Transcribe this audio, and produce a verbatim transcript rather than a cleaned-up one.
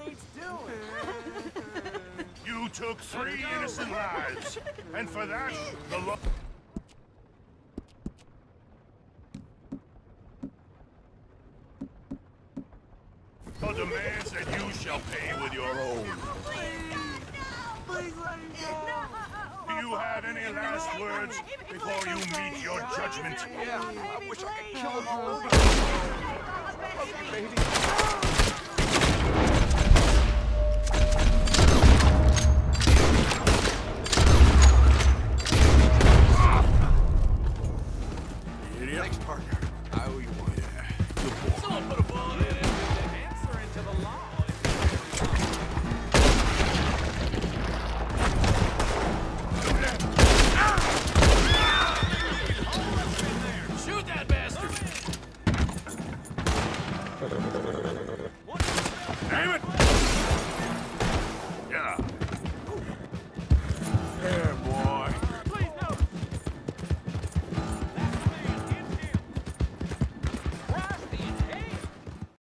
needs doing. You took three innocent lives, and for that, the law... demands that you shall pay with your own. Please let me go. Do you have any last words before you meet your judgment? Yeah, I wish I could kill them all. Okay, baby. Thanks, partner. I owe you one. Yeah. Good boy. Someone put a bullet in it. Answer into the law. Shoot that bastard! Damn it! Yeah.